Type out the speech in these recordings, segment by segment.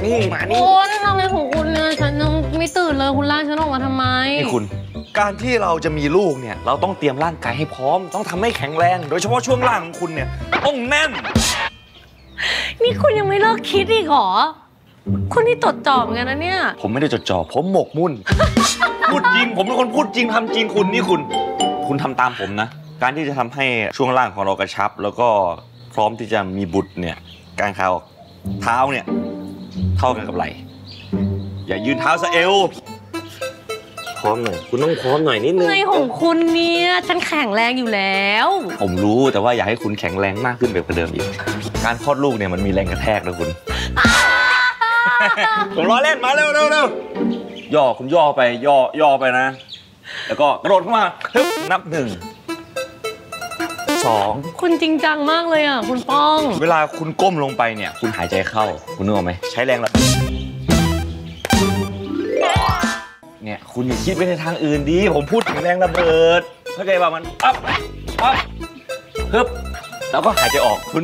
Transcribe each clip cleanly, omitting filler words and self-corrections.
นี่มานี่โอ้ยทำอะไรของคุณเนี่ยฉันยังไม่ตื่นเลยคุณลากฉันออกมาทำไมนี่คุณการที่เราจะมีลูกเนี่ยเราต้องเตรียมร่างกายให้พร้อมต้องทำให้แข็งแรงโดยเฉพาะช่วงล่างของคุณเนี่ยต้องแน่นนี่คุณยังไม่เลิกคิดอีกเหรอคุณนี่จดจ่อเหมือนกันนะเนี่ยผมไม่ได้จดจ่อผมหมกมุ่น พูดจริงผมเป็นคนพูดจริงทำจริงคุณทำตามผมนะการที่จะทำให้ช่วงล่างของเรากระชับแล้วก็พร้อมที่จะมีบุตรเนี่ยการเท้าเนี่ยเท่ากันกับไหล่อย่ายืนเท้าซะเอวพร้อมหน่อยคุณต้องพร้อมหน่อยนิดนึงไงของคุณเนี่ยฉันแข็งแรงอยู่แล้วผมรู้แต่ว่าอยากให้คุณแข็งแรงมากขึ้นแบบเดิมอีกการคลอดลูกเนี่ยมันมีแรงกระแทกนะคุณ ผมล้อเล่นมาเร็วย่อคุณย่อไปย่อไปนะแล้วก็กระโดดเข้ามานับ1 2 คุณจริงจังมากเลยอ่ะคุณป้องเวลาคุณก้มลงไปเนี่ยคุณหายใจเข้าคุณนึกออกไหมใช้แรงระเนี่ยคุณอย่าคิดไปในทางอื่นดิผมพูดถึงแรงระเบิดเข้าใจป่ะมันปั๊บฮึบแล้วก็หายใจออกคุณ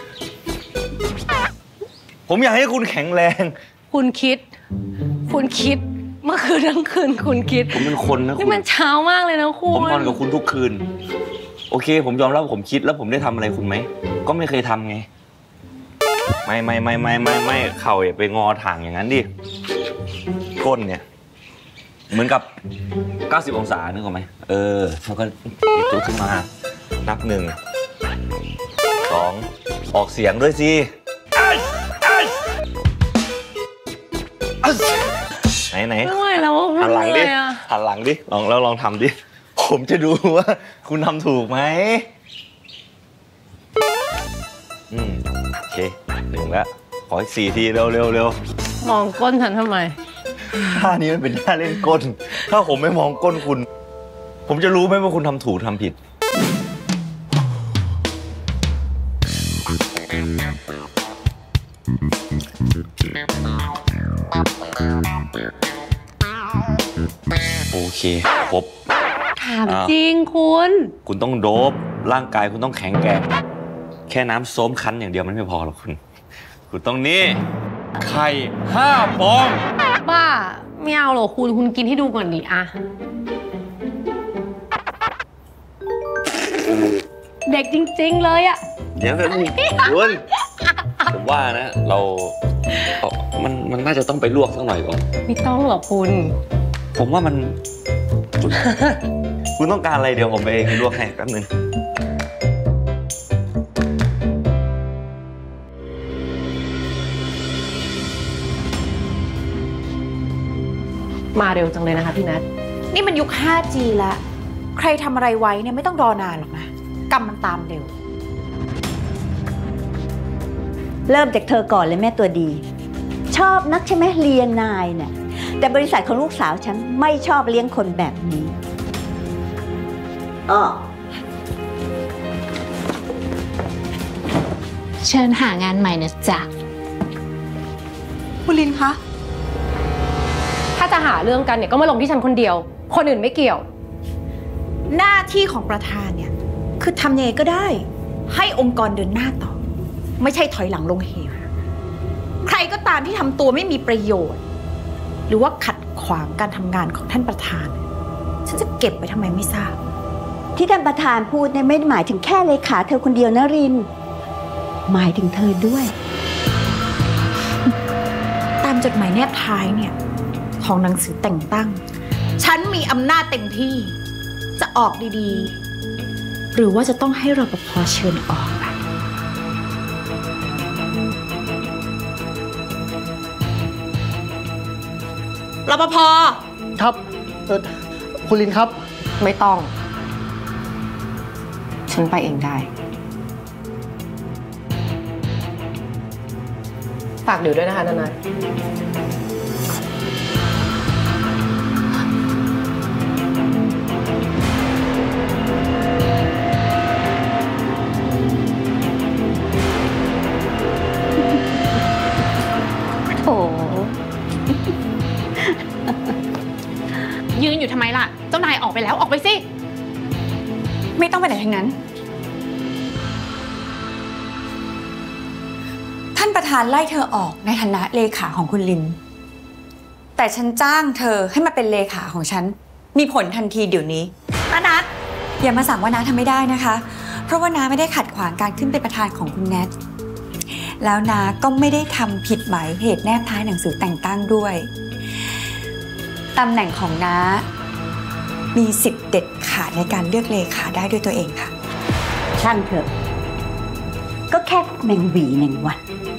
ผมอยากให้คุณแข็งแรงคุณคิดเมื่อคืนทั้งคืนคุณคิดผมเป็นคนนะคุณนี่มันเช้ามากเลยนะคุณผมนอนกับคุณทุกคืนโอเคผมยอมรับผมคิดแล้วผมได้ทำอะไรคุณไหมก็ไม่เคยทำไงไม่เข่าอย่าไปงอถ่างอย่างนั้นดิก้นเนี่ยเหมือนกับ90 องศานึกออกไหมแล้วก็ลุกขึ้นมานับ1 2ออกเสียงด้วยสิไหนไม่ไหวแล้วหันหลังดิลองทำดิผมจะดูว่าคุณทำถูกไหมโอเค1แล้วขออีก4 ทีเร็วมองก้นฉันทำไมท่านี้มันเป็นท่าเล่นก้นถ้าผมไม่มองก้นคุณผมจะรู้ไหมว่าคุณทำถูกทำผิดโอเคครบถามจริงคุณต้องโดบร่างกายคุณต้องแข็งแกร่งแค่น้ำส้มคั้นอย่างเดียวมันไม่พอหรอกคุณต้องนี่ไข่5 ฟองบ้าไม่เอาหรอกคุณกินให้ดูก่อนดิอะเด็กจริงๆเลยอะเดี๋ยวคุณผมว่านะมันน่าจะต้องไปลวกสักหน่อยก่อนไม่ต้องหรอกผมว่ามันคุณต้องการอะไรเดี๋ยวผมไปลวกให้แป๊บนึงมาเร็วจังเลยนะคะพี่นัทนี่มันยุค 5G แล้วใครทำอะไรไว้เนี่ยไม่ต้องรอนานหรอกนะกรรมมันตามเร็วเริ่มจากเธอก่อนเลยแม่ตัวดีชอบนักใช่ไหมเรียนนายเนี่ยแต่บริษัทของลูกสาวฉันไม่ชอบเลี้ยงคนแบบนี้เชิญหางานใหม่นะจ๊ะคุณลินคะถ้าจะหาเรื่องกันเนี่ยก็มาลงที่ฉันคนเดียวคนอื่นไม่เกี่ยวหน้าที่ของประธานเนี่ยคือทำยังไงก็ได้ให้องค์กรเดินหน้าต่อไม่ใช่ถอยหลังลงเหวใครก็ตามที่ทำตัวไม่มีประโยชน์หรือว่าขัดขวางการทำงานของท่านประธานฉันจะเก็บไปทำไมไม่ทราบที่ท่านประธานพูดเนี่ยไม่ได้หมายถึงแค่เลขาเธอคนเดียวนะรินหมายถึงเธอด้วยตามจดหมายแนบท้ายเนี่ยของหนังสือแต่งตั้งฉันมีอำนาจเต็มที่จะออกดีๆหรือว่าจะต้องให้รปภ.เชิญออกรปภ. ครับคุณลินครับไม่ต้องฉันไปเองได้ฝากเดี๋ยวด้วยนะคะนายยืนอยู่ทำไมล่ะเจ้านายออกไปแล้วออกไปสิไม่ต้องไปไหนทั้งนั้นท่านประธธานไล่เธอออกในฐานะเลขาของคุณลินแต่ฉันจ้างเธอให้มาเป็นเลขาของฉันมีผลทันทีเดี๋ยวนี้นัทอย่ามาสั่งว่าน้าทำไม่ได้นะคะเพราะว่าน้าไม่ได้ขัดขวางการขึ้นเป็นประธานของคุณแนทแล้วน้าก็ไม่ได้ทำผิดหมายเหตุแนบท้ายหนังสือแต่งตั้งด้วยตำแหน่งของน้ามีสิทธิ์เด็ดขาดในการเลือกเลขาได้ด้วยตัวเองค่ะช่างเถอะก็แค่แมงหวีหนึ่งวัน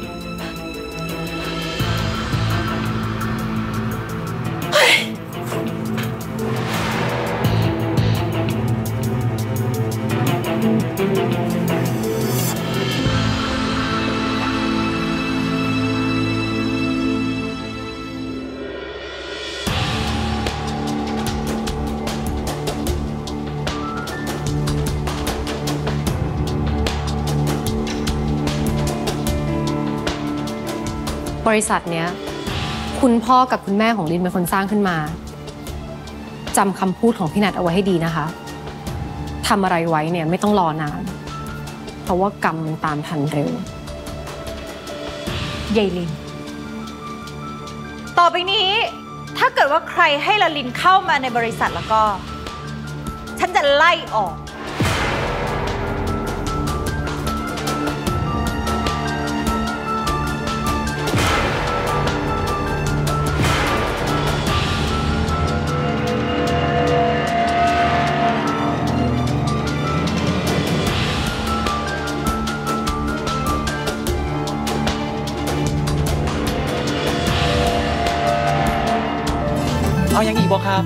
บริษัทเนี้ยคุณพ่อกับคุณแม่ของลินเป็นคนสร้างขึ้นมาจำคำพูดของพี่นัทเอาไว้ให้ดีนะคะทำอะไรไว้เนี่ยไม่ต้องรอนานเพราะว่ากรรมมันตามทันเร็วยายลินต่อไปนี้ถ้าเกิดว่าใครให้ละลินเข้ามาในบริษัทแล้วก็ ฉันจะไล่ออกเอาอย่างอีกบ่ครับ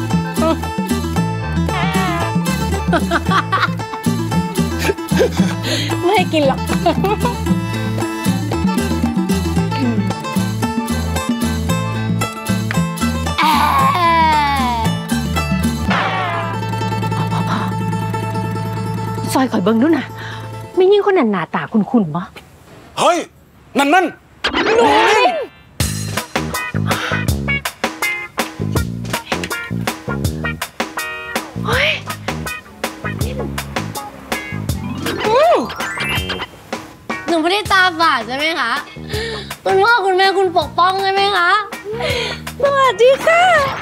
ไม่ให้กินหรอกซอยข่อยเบิ่งดูนะไม่ยิ่งคนนั้นหน้าตาคุ้นๆบ่เฮ้ยนั่นหนูลินหนูไม่ได้ตาฝาดใช่ไหมคะคุณพ่อคุณแม่คุณปกป้องใช่ไหมคะสวัสดีค่ะ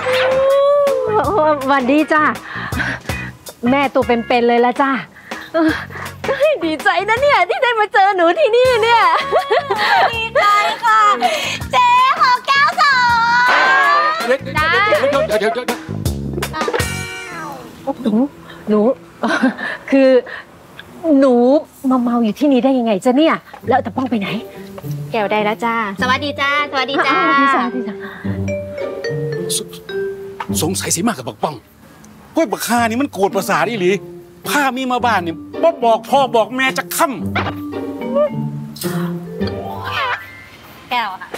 สวัสดีจ้าแม่ตัวเป็นๆเลยละจ้าดีใจนะเนี่ยที่ได้มาเจอหนูที่นี่เนี่ยดีใจค่ะเจ๊ขอแก้วสองได้เดี๋ยวหนูคือหนูมาเมาอยู่ที่นี่ได้ยังไงจ๊ะเนี่ยแล้วแต่ป้องไปไหนแก้วได้แล้วจ้าสวัสดีจ้าสวัสดีจ้าสงสัยสิมากกับบักป้องกล้วยบักคานี่มันโกรธประสาทอีหลีผ้ามีมาบ้านนี่บ่บอกพ่อบอกแม่จะค่ำแก้วค่ะ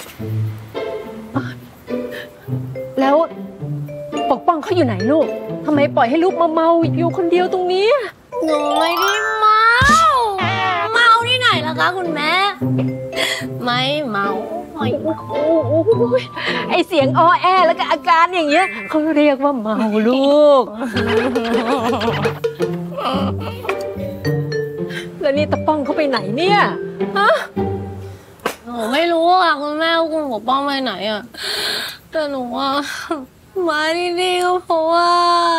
แล้วปกป้องเขาอยู่ไหนลูกทำไมปล่อยให้ลูกมาเมาอยู่คนเดียวตรงนี้หนูไม่ได้เมาที่ไหนล่ะคะคุณแม่ไม่เมาไอเสียงอ้อแอแล้วก็อาการอย่างเงี้ยเขาเรียกว่าเมาลูกแล้วนี่ตะป้องเขาไปไหนเนี่ยฮะหนูไม่รู้อ่ะคุณแม่คุณปกป้องไปไหนอ่ะแต่หนูว่ามาที่นี่ก็เพราะว่า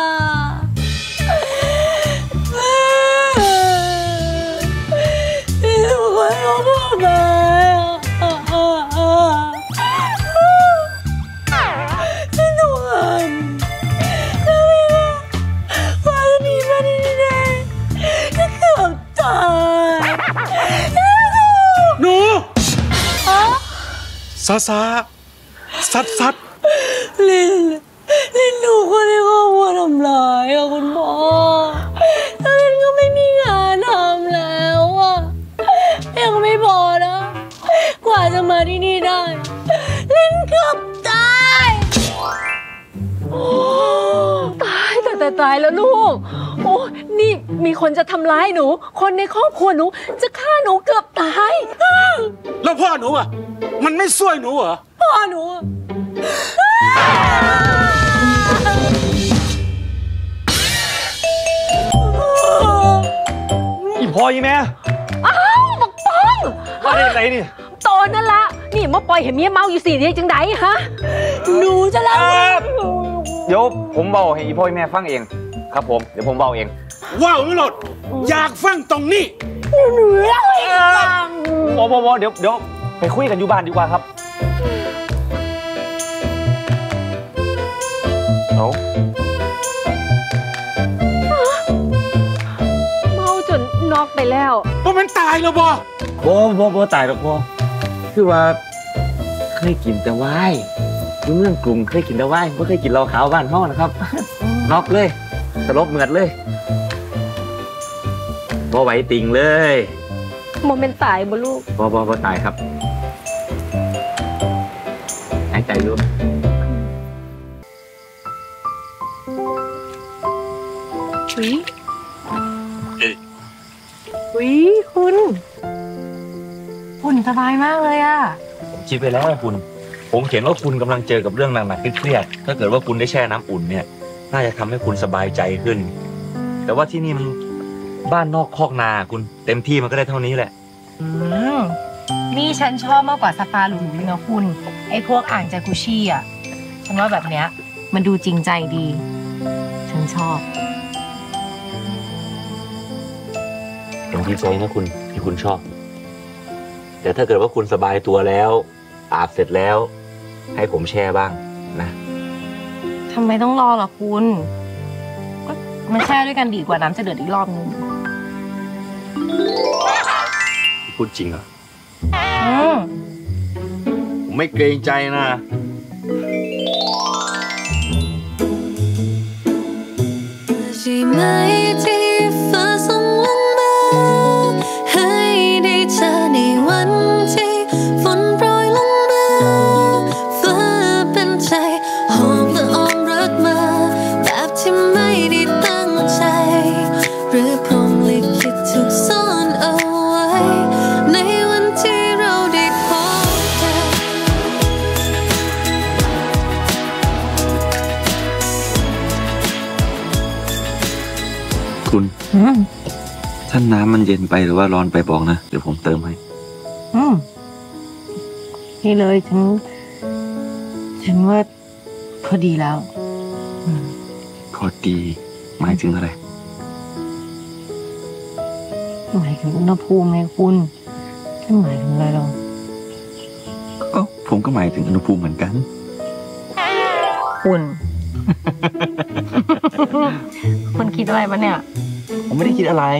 ซัดลินหนูคนที่ครอบครัวทำร้ายอ่ะคุณพ่อแล้วลินก็ไม่มีงานทำแล้วอ่ะยังไม่พอนะกว่าจะมาที่นี่ได้ลินเกือบตายตายแล้วลูกโอ้นี่มีคนจะทำร้ายหนูคนในครอบครัวหนูจะฆ่าหนูเกือบตายแล้วพ่อหนูอ่ะมันไม่ช่วยหนูเหรอพ่อหนูอีพ่ออีแม่อ้าวบักป้องมาได้ไหนนี่โตนั่นละนี่มาปล่อยให้เมียเมาอยู่สี่เดือนจังไดฮะหนูจะรับเดี๋ยวผมเบาให้อีพ่อแม่ฟังเองครับผมเดี๋ยวผมเบาเองว้าวไม่หลดอยากฟังตรงนี้หนูเล่าให้ฟังบอเดี๋ยวไปคุยกันอยู่บ้านดีกว่าครับเอาเมาจนน็อกไปแล้วเพราะมันตายแล้วบอตายหรอกบอคือว่าเคยกินแต่ไวน์อยู่เมืองกรุงเคยกินแต่ไวน์ไม่เคยกินเหล้าขาวบ้านเฮานะครับน็อกเลยสลบเหมือดเลยบอไหวติ่งเลยโมเมนต์ตายบ่ลูกบอตายครับหายใจอยู่คุณสบายมากเลยอะผมคิดไปแล้วคุณผมเห็นว่าคุณกำลังเจอกับเรื่องหนักๆเครียดๆถ้าเกิดว่าคุณได้แช่น้ำอุ่นเนี่ยน่าจะทำให้คุณสบายใจขึ้นแต่ว่าที่นี่มันบ้านนอกคอกนาคุณเต็มที่มันก็ได้เท่านี้แหละนี่ฉันชอบมากกว่าสปาหรูๆนะคุณไอ้พวกอ่างจากุชี่อ่ะฉันว่าแบบเนี้ยมันดูจริงใจดีฉันชอบผมดีใจนะคุณที่คุณชอบแต่ถ้าเกิดว่าคุณสบายตัวแล้วอาบเสร็จแล้วให้ผมแช่บ้างนะทำไมต้องรอล่ะคุณก็มาแช่ด้วยกันดีกว่าน้ำจะเดือดอีกรอบนึงพูดจริงเหรอผมไม่เกรงใจนะใช่ไหมที่ฟ้าส่งลงมาให้ได้เจอในวันที่ฝนโปรยลงมาฟ้าเป็นใจหอมละอองรักมาแบบที่ไม่ได้ตั้งใจหรือพรหมลิขิตถูกซ่อนเอาไว้ในวันที่เราได้พบกันคุณถ้าน้ำมันเย็นไปหรือว่าร้อนไปบอกนะเดี๋ยวผมเติมให้นี่เลยฉันว่าพอดีแล้วพอดีหมายถึงอะไรหมายถึงอุณหภูมิไงคุณจะหมายถึงอะไรหรอผมก็หมายถึงอุณหภูมิเหมือนกันคุณ คุณคิดอะไรปะเนี่ยผมไม่ได้คิดอะไร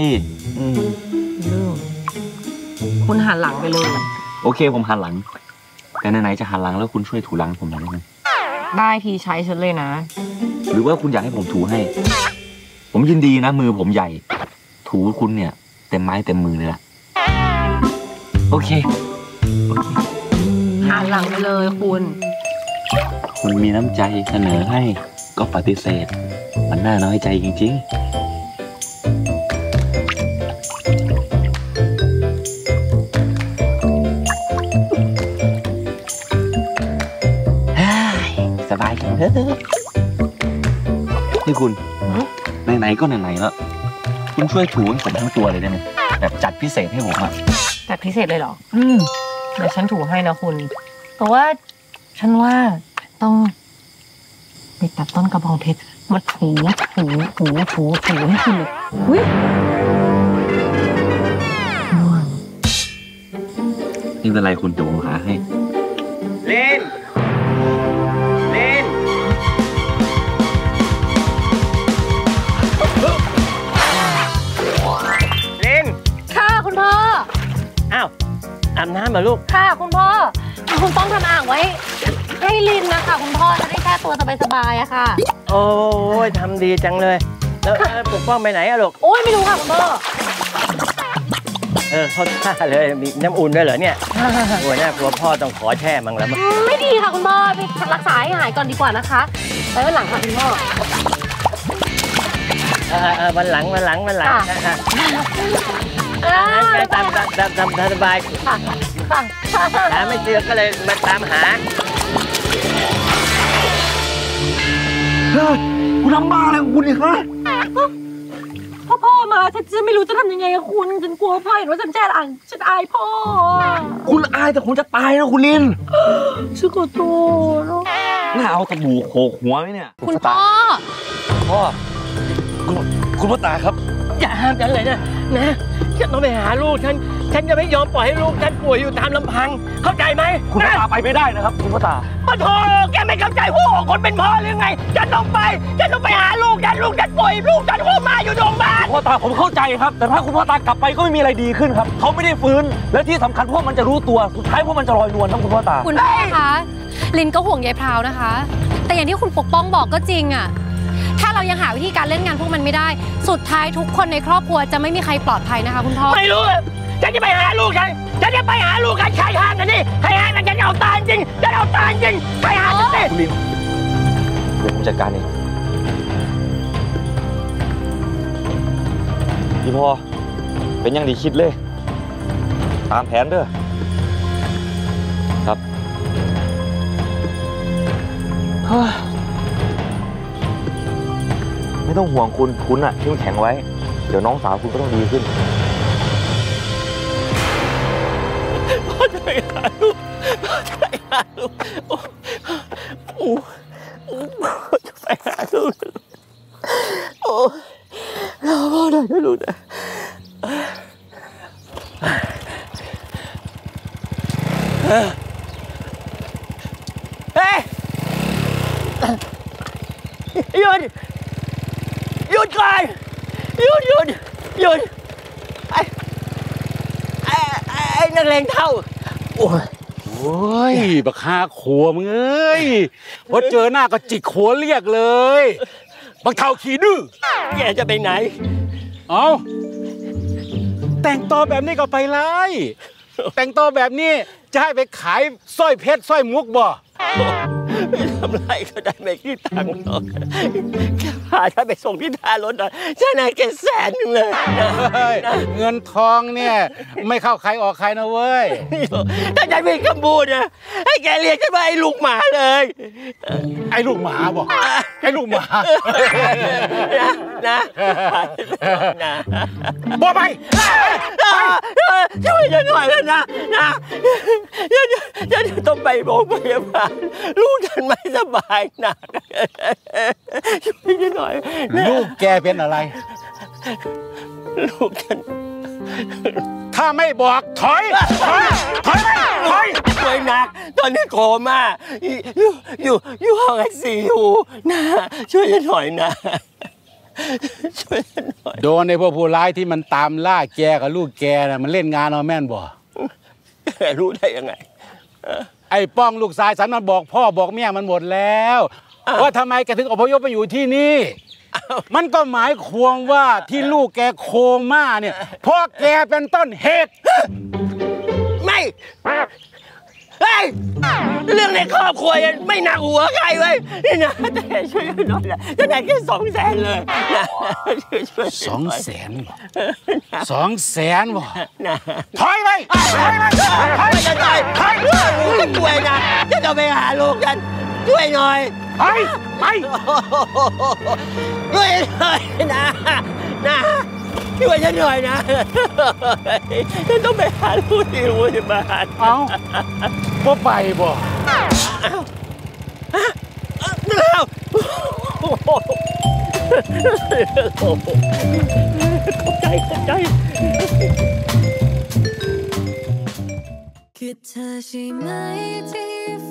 คุณหันหลังไปเลยโอเคผมหันหลังแต่ไหนๆจะหันหลังแล้วคุณช่วยถูหลังผมหน่อยได้ไหมได้ทีใช้ฉันเลยนะหรือว่าคุณอยากให้ผมถูให้ผมยินดีนะมือผมใหญ่ถูคุณเนี่ยเต็มไม้เต็มมือเลยล่ะโอเคหันหลังไปเลยคุณมีน้ำใจเสนอให้ก็ปฏิเสธมันน่าน้อยใจจริงๆสบายจังเถอะนี่คุณไหนๆก็ไหนๆแล้วคุณช่วยถูให้ผมทั้งตัวเลยได้ไหมแบบจัดพิเศษให้ผมอะจัดพิเศษเลยเหรอเดี๋ยวฉันถูให้นะคุณแต่ว่าฉันว่าต้องไปตัดต้นกระบองเพชรมาถูให้คุณเลยนี่เป็นไรคุณจะผมหาให้เล่นค่ะคุณพ่ออ้าวอาบน้ำเหรอลูกค่ะคุณพ่อคุณต้องทำอ่างไว้ให้ลินนะคะคุณพ่อจะได้แค่ตัวสบายๆอะค่ะโอ้ยทำดีจังเลยแล้วปกป้องไปไหนอะลูกโอ้ยไม่รู้ค่ะคุณพ่อเขาท่าเลยมีน้ำอุ่นด้วยเหรอเนี่ยโอ้ยน่ากลัวพ่อต้องขอแช่มั้งแล้วไม่ดีค่ะคุณพ่อไปรักษาให้หายก่อนดีกว่านะคะไปวันหลังค่ะคุณพ่อวันหลังตามสบายหาไม่เจอก็เลยมาตามหาคุณทำบ้าอะไรของคุณเนี่ยฮะพ่อมาฉันจะไม่รู้จะทำยังไงอะคุณฉันกลัวพ่อเห็นว่าฉันแจ้งฉันอายพ่อคุณอายแต่คุณจะตายนะคุณลินฉันขอโทษน่าเอาตะบูโขกหัวไหมเนี่ยคุณพ่อคุณพ่อตาครับอย่าห้ามฉันเลยนะฉันต้องไปหาลูกฉันจะไม่ยอมปล่อยให้ลูกฉันป่วยอยู่ตามลำพังเข้าใจไหมคุณพ่อตาไปไม่ได้นะครับคุณพ่อตาโธ่แกไม่เข้าใจหัวอกคนเป็นพ่อหรือไงฉันต้องไปหาลูกฉันป่วยลูกฉันหัวมาอยู่โรงพยาบาลคุณพ่อตาผมเข้าใจครับแต่ถ้าคุณพ่อตากลับไปก็ไม่มีอะไรดีขึ้นครับเขาไม่ได้ฟื้นและที่สำคัญพวกมันจะรู้ตัวสุดท้ายพวกมันจะลอยนวลครับคุณพ่อตาคุณพ่อคะลินก็ห่วงยายพราวนะคะแต่อย่างที่คุณปกป้องบอกก็จริงอะถ้าเรายังหาวิธีการเล่นงานพวกมันไม่ได้สุดท้ายทุกคนในครอบครัวจะไม่มีใครปลอดภัยนะคะคุณพ่อไม่รู้ฉันจะไปหาลูกฉันจะไปหาลูกกันใครห้ามกันนี่ใครห้ามกันฉันเอาตายจริงฉันเอาตายจริงใครห้ามกันสิคุณลินเดี๋ยวผมจัดการเองพี่พ่อเป็นยังดีคิดเลยตามแผนเด้อครับไม่ต้องห่วงคุณอะเข้มแข็งไว้เดี๋ยวน้องสาวคุณก็ต้องดีขึ้นพ่อจะไปหาลูกพ่อจะไปหาลูกพ่อจะไปหาลูกพ่อได้นะลูกนะเฮ้ยหยุดก่อนหยุดไอ้นักเลงเท่าโอ้ยบักฮาขัวมึงเอ้ยพอเจอหน้าก็จิกขัวเรียกเลยบักเท่าขี้ดื้อแกจะไปไหนเอาแต่งตัวแบบนี้ก็ไปเลยแต่งตัวแบบนี้จะให้ไปขายสร้อยเพชรสร้อยมุกบ่ไม่ทำไรก็ได้ไม่คิดตังค์หรอกแค่พาฉันไปส่งที่ท่ารถหน่อยฉันให้แก100,000เลยเงินทองเนี่ยไม่เข้าใครออกใครนะเว้ยถ้าฉันเป็นคำพูดนะให้แกเรียกฉันว่าไอ้ลูกหมาเลยไอ้ลูกหมาบอกไอ้ลูกหมานะบอกไปช่วยฉันหน่อยนะฉันต้องไปโรงพยาบาลลูกฉันไม่สบายหนักช่วยฉันหน่อยลูกแกเป็นอะไรลูกฉันถ้าไม่บอกถอยป่วยหนักตอนนี้โคม่าอยู่ห้องICUนะช่วยฉันหน่อยนะช่วยฉันหน่อยโดนในพวกผู้ร้ายที่มันตามล่าแกกับลูกแกน่ะมันเล่นงานเอาแม่นบ่รู้ได้ยังไงไอ้ป้องลูกชายฉันมันบอกพ่อบอกแม่มันหมดแล้วว่าทำไมแกถึงอพยพไปอยู่ที่นี่มันก็หมายความว่าที่ลูกแกโคม่าเนี่ยเพราะแกเป็นต้นเหตุไม่เรื่องในครอบครัวยังไม่หนักหัวใครเว้ยนี่นะแต่ช่วยหน่อยนะจะได้แค่200,000เลยนะ 200,000 บ่ถอยไปจะตายจะป่วยนะจะต้องไปหาลูกกันช่วยหน่อยไปช่วยหน่อยนะช่วยฉันหน่อยนะฉันต้องไปหาลูกที่โรงพยาบาลบ่ไปบ่แล้วเข้าใจคือเธอใช่ไหมที่